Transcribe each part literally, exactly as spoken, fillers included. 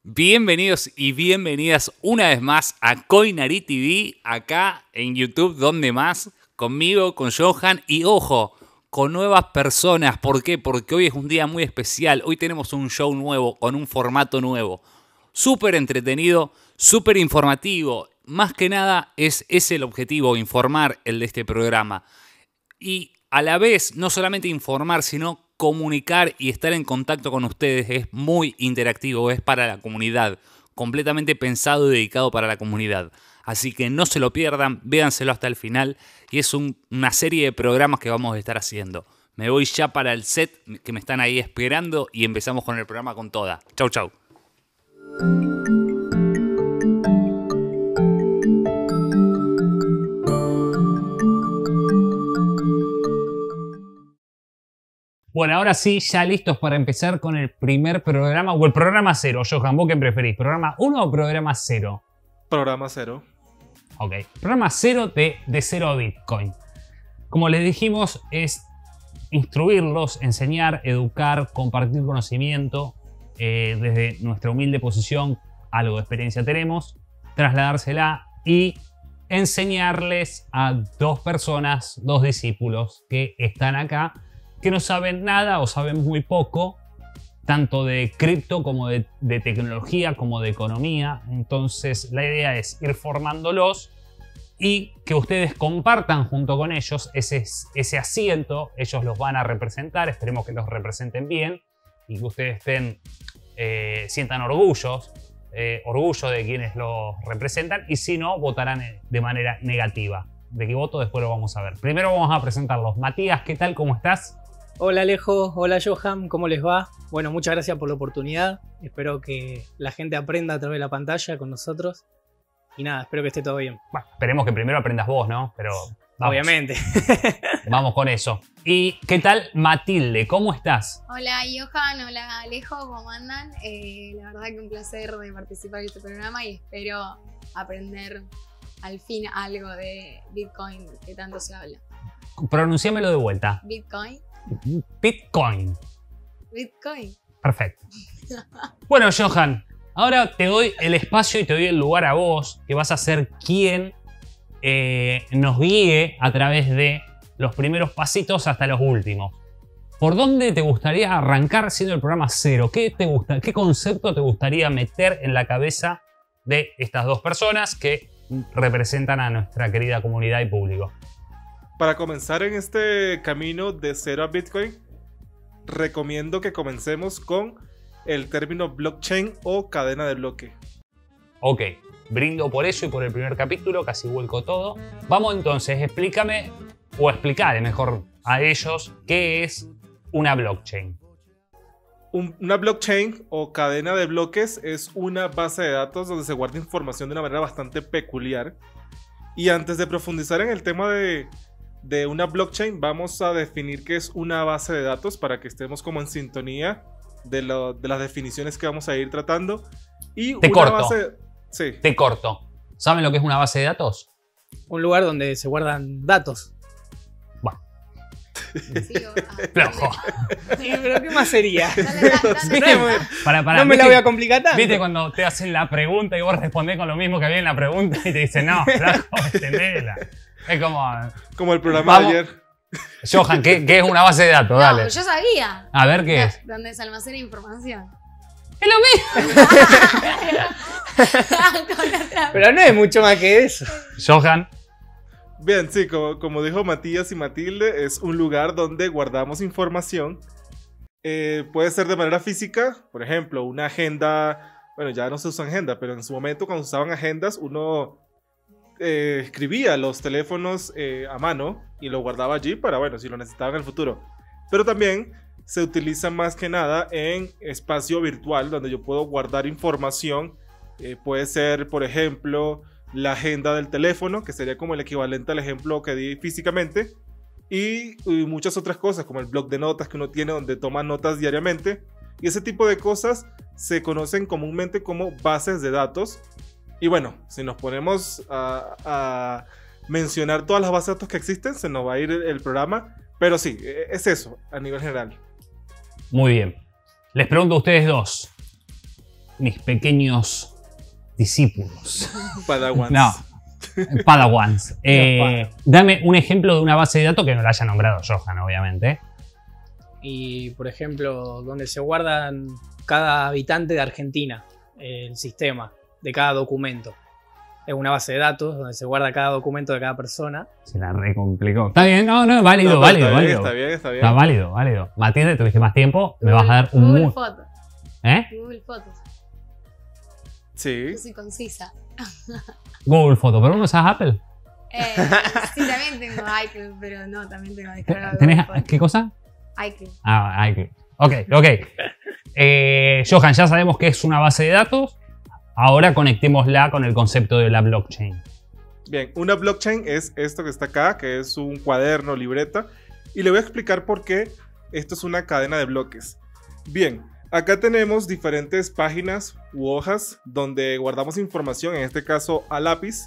Bienvenidos y bienvenidas una vez más a Coinari T V, acá en YouTube, donde más, conmigo, con Johan y ojo, con nuevas personas. ¿Por qué? Porque hoy es un día muy especial, hoy tenemos un show nuevo, con un formato nuevo, súper entretenido, súper informativo. Más que nada es, es el objetivo, informar el de este programa. Y a la vez, no solamente informar, sino comunicar y estar en contacto con ustedes. Es muy interactivo, es para la comunidad, completamente pensado y dedicado para la comunidad. Así que no se lo pierdan, véanselo hasta el final y es un, una serie de programas que vamos a estar haciendo. Me voy ya para el set que me están ahí esperando y empezamos con el programa con toda. Chau, chau. Bueno, ahora sí, ya listos para empezar con el primer programa, o el programa cero. Johan, ¿vos qué preferís? ¿Programa uno o programa cero? Programa cero. Ok, programa cero de, de cero a Bitcoin. Como les dijimos, es instruirlos, enseñar, educar, compartir conocimiento. Eh, desde nuestra humilde posición, algo de experiencia tenemos, trasladársela y enseñarles a dos personas, dos discípulos que están acá, que no saben nada o saben muy poco, tanto de cripto como de, de tecnología, como de economía. Entonces la idea es ir formándolos y que ustedes compartan junto con ellos ese, ese asiento. Ellos los van a representar, esperemos que los representen bien y que ustedes estén, eh, sientan orgullos, eh, orgullo de quienes los representan, y si no, votarán de manera negativa. De qué voto después lo vamos a ver. Primero vamos a presentarlos. Matías, ¿qué tal? ¿Cómo estás? Hola Alejo, hola Johan, ¿cómo les va? Bueno, muchas gracias por la oportunidad. Espero que la gente aprenda a través de la pantalla con nosotros. Y nada, espero que esté todo bien. Bueno, esperemos que primero aprendas vos, ¿no? Pero vamos. Obviamente. Vamos con eso. ¿Y qué tal Matilde? ¿Cómo estás? Hola Johan, hola Alejo, ¿cómo andan? Eh, la verdad que un placer de participar en este programa y espero aprender al fin algo de Bitcoin que tanto se habla. Pronunciámelo de vuelta. Bitcoin. Bitcoin. Bitcoin. Perfecto. Bueno, Johan, ahora te doy el espacio y te doy el lugar a vos, que vas a ser quien eh, nos guíe a través de los primeros pasitos hasta los últimos. ¿Por dónde te gustaría arrancar siendo el programa cero? ¿Qué te gusta, qué concepto te gustaría meter en la cabeza de estas dos personas que representan a nuestra querida comunidad y público? Para comenzar en este camino de cero a Bitcoin, recomiendo que comencemos con el término blockchain o cadena de bloque. Ok, brindo por eso y por el primer capítulo, casi vuelco todo. Vamos entonces, explícame, o explicarle mejor a ellos, qué es una blockchain. Un, una blockchain o cadena de bloques es una base de datos donde se guarda información de una manera bastante peculiar. Y antes de profundizar en el tema de... de una blockchain, vamos a definir qué es una base de datos para que estemos como en sintonía de, lo, de las definiciones que vamos a ir tratando. Y Te una corto. base... Sí. Te corto. ¿Saben lo que es una base de datos? Un lugar donde se guardan datos. Bueno. Sí, o- ah, Flojo. Sí, pero ¿qué más sería? dale, dale, dale, No, dale. me- Para, para, no me la ¿viste- voy a complicar tanto. ¿Viste cuando te hacen la pregunta y vos respondés con lo mismo que había en la pregunta y te dicen, no, flaco, extendela? Es como, Como el programa Vamos. de ayer. Johan, ¿qué, qué es una base de datos? No, Dale. yo sabía. A ver qué es. Donde se almacena información. Es lo mismo. Con otra- Pero no es mucho más que eso. Johan. Bien, sí, como, como dijo Matías y Matilde, es un lugar donde guardamos información. Eh, puede ser de manera física, por ejemplo, una agenda. Bueno, ya no se usa agenda, pero en su momento cuando se usaban agendas, uno eh, escribía los teléfonos eh, a mano y lo guardaba allí para, bueno, si lo necesitaba en el futuro. Pero también se utiliza más que nada en espacio virtual, donde yo puedo guardar información. Eh, puede ser, por ejemplo, la agenda del teléfono, que sería como el equivalente al ejemplo que di físicamente, y, y muchas otras cosas, como el blog de notas que uno tiene donde toma notas diariamente, y ese tipo de cosas se conocen comúnmente como bases de datos. Y bueno, si nos ponemos a, a mencionar todas las bases de datos que existen, se nos va a ir el, el programa, pero sí, es eso a nivel general. Muy bien. Les pregunto a ustedes dos. mis pequeños discípulos. Padawans. No, Padawans. Eh, dame un ejemplo de una base de datos que no la haya nombrado Johan, obviamente. Y, por ejemplo, donde se guardan cada habitante de Argentina, el sistema de cada documento. Es una base de datos donde se guarda cada documento de cada persona. Se la recomplicó. Está bien, no, no, válido, No, válido, está bien, válido. está bien, está bien. Está válido, válido. Matilde, tuviste más tiempo, me vas a dar un Google muy... Fotos. ¿Eh? Google Fotos. Sí. Yo soy concisa. Google Foto, ¿pero no usas Apple? Eh, sí, también tengo iCloud, pero no, también tengo descargado. ¿Tenés Google Fotos. qué cosa? iCloud. Ah, iCloud. Ok, ok. Eh, Johan, ya sabemos que es una base de datos. Ahora conectémosla con el concepto de la blockchain. Bien, una blockchain es esto que está acá, que es un cuaderno, libreta. Y le voy a explicar por qué esto es una cadena de bloques. Bien, acá tenemos diferentes páginas u hojas donde guardamos información, en este caso a lápiz.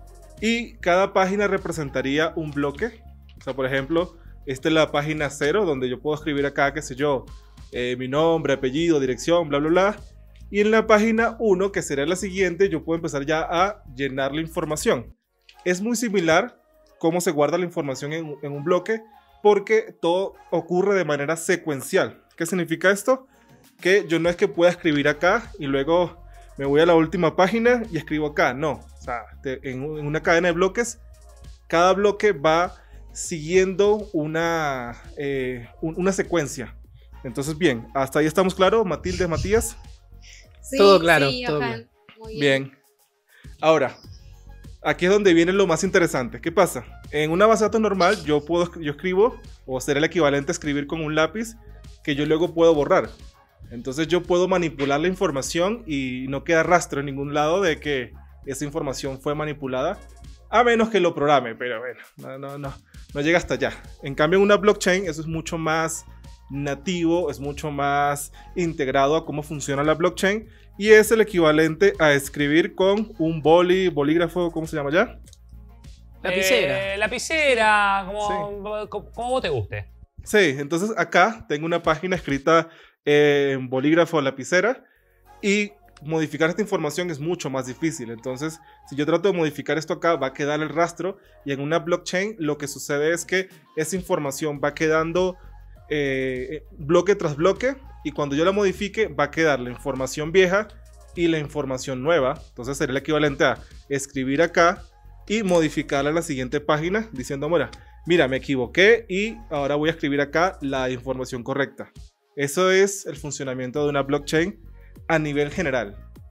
Y cada página representaría un bloque. O sea, por ejemplo, esta es la página cero, donde yo puedo escribir acá, qué sé yo, eh, mi nombre, apellido, dirección, bla, bla, bla. Y en la página uno, que será la siguiente, yo puedo empezar ya a llenar la información. Es muy similar cómo se guarda la información en, en un bloque, porque todo ocurre de manera secuencial. ¿Qué significa esto? Que yo no es que pueda escribir acá y luego me voy a la última página y escribo acá. No, o sea, te, en, en una cadena de bloques, cada bloque va siguiendo una, eh, un, una secuencia. Entonces, bien, hasta ahí estamos claros, Matilde, Matías. Sí, Todo claro, sí, todo Johan. Muy bien. Bien. Ahora, aquí es donde viene lo más interesante. ¿Qué pasa? En una base de datos normal, yo, puedo, yo escribo, o será el equivalente a escribir con un lápiz, que yo luego puedo borrar. Entonces yo puedo manipular la información y no queda rastro en ningún lado de que esa información fue manipulada, a menos que lo programe, pero bueno, no, no, no, no llega hasta allá. En cambio, en una blockchain, eso es mucho más nativo, es mucho más integrado a cómo funciona la blockchain y es el equivalente a escribir con un boli, bolígrafo, ¿cómo se llama ya? Lapicera. Eh, lapicera, como, como, como vos te guste. Sí, entonces acá tengo una página escrita en bolígrafo o lapicera y modificar esta información es mucho más difícil. Entonces, si yo trato de modificar esto acá, va a quedar el rastro y en una blockchain lo que sucede es que esa información va quedando Eh, bloque tras bloque y cuando yo la modifique va a quedar la información vieja y la información nueva. Entonces sería el equivalente a escribir acá y modificarla en la siguiente página diciendo, mira, mira, me equivoqué y ahora voy a escribir acá la información correcta. Eso es el funcionamiento de una blockchain a nivel general.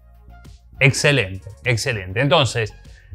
Excelente, excelente. Entonces,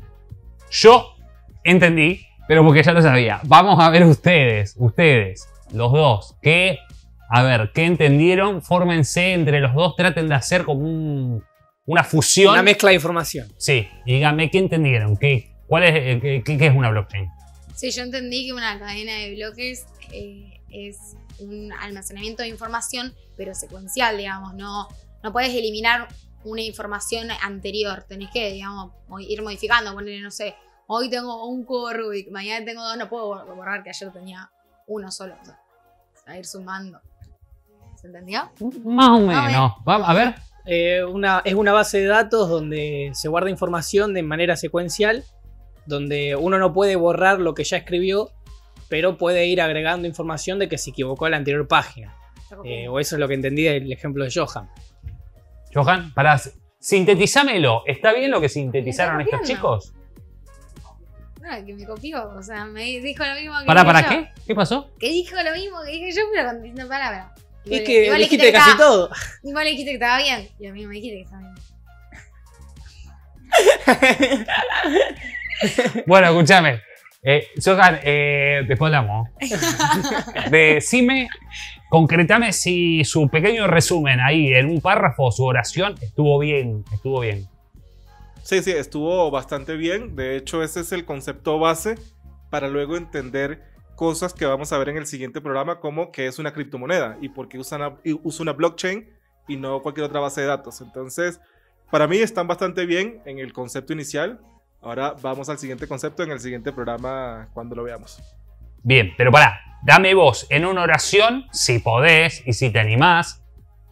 yo entendí, pero porque ya lo sabía. Vamos a ver ustedes, ustedes. Los dos, que, a ver, ¿qué entendieron? Fórmense entre los dos, traten de hacer como un, una fusión. Una mezcla de información. Sí, díganme, ¿qué entendieron? ¿Qué, cuál es, qué, qué es una blockchain? Sí, yo entendí que una cadena de bloques eh, es un almacenamiento de información, pero secuencial, digamos. No, no puedes eliminar una información anterior. Tenés que, digamos, ir modificando. Ponerle, no sé, hoy tengo un cubo Rubik, mañana tengo dos, no puedo borrar que ayer tenía uno solo. O sea, a ir sumando. ¿Se entendió? Más o menos. Vamos a ver. Eh, una, es una base de datos donde se guarda información de manera secuencial, donde uno no puede borrar lo que ya escribió, pero puede ir agregando información de que se equivocó en la anterior página. Eh, o eso es lo que entendí del ejemplo de Johan. Johan, para sintetizámelo. ¿Está bien lo que sintetizaron ¿Me estos está chicos? No, que me copió, o sea, me dijo lo mismo que ¿Para, dije para yo. qué? ¿Qué pasó? Que dijo lo mismo que dije yo, pero con distintas palabras. Es Igual- que igual dijiste que casi estaba- todo. Igual le dijiste que estaba bien. Y a mí me dijiste que estaba bien. Bueno, escúchame. Eh, Johan, eh, después hablamos. Decime, concretame si su pequeño resumen ahí en un párrafo, su oración, estuvo bien, estuvo bien. Sí, sí, estuvo bastante bien. De hecho, ese es el concepto base para luego entender cosas que vamos a ver en el siguiente programa, como qué es una criptomoneda y por qué usa una, usa una blockchain y no cualquier otra base de datos. Entonces, para mí están bastante bien en el concepto inicial. Ahora vamos al siguiente concepto en el siguiente programa cuando lo veamos. Bien, pero pará, dame vos en una oración, si podés y si te animás,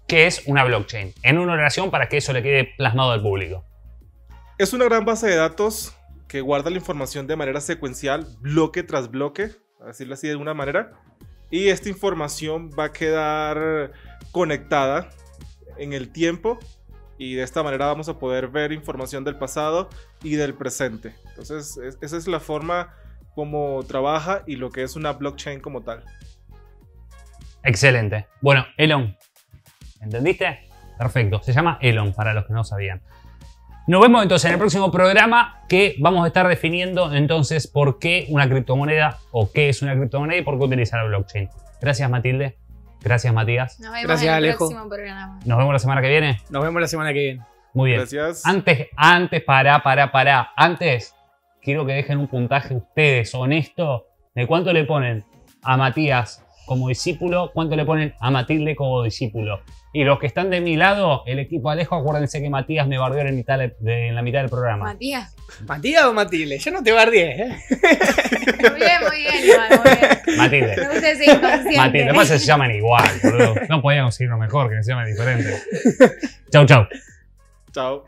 qué es una blockchain, en una oración para que eso le quede plasmado al público. Es una gran base de datos que guarda la información de manera secuencial, bloque tras bloque, a decirlo así de alguna manera. Y esta información va a quedar conectada en el tiempo y de esta manera vamos a poder ver información del pasado y del presente. Entonces, es, esa es la forma como trabaja y lo que es una blockchain como tal. Excelente. Bueno, Elon, ¿entendiste? Perfecto. Se llama Elon, para los que no sabían. Nos vemos entonces en el próximo programa, que vamos a estar definiendo entonces por qué una criptomoneda o qué es una criptomoneda y por qué utilizar la blockchain. Gracias, Matilde. Gracias, Matías. Nos vemos Gracias, en el Alejo. próximo programa. Nos vemos la semana que viene. Nos vemos la semana que viene. Muy bien. Gracias. Antes, antes, pará, pará, pará. Antes, quiero que dejen un puntaje ustedes, honesto, de cuánto le ponen a Matías como discípulo, cuánto le ponen a Matilde como discípulo. Y los que están de mi lado, el equipo Alejo, acuérdense que Matías me bardeó en, mitad de- de- en la mitad del programa. Matías. ¿Matías o Matilde? Yo no te bardeé, ¿eh? Muy bien, muy bien, Iván, muy bien. Matilde. Me gusta ese inconsciente. Matilde, además se llaman igual, boludo. No podía conseguirlo mejor, que se llamen diferente. Chau, chau. Chao.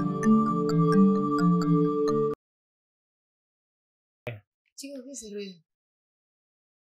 Chicos, ¿qué es el ruido?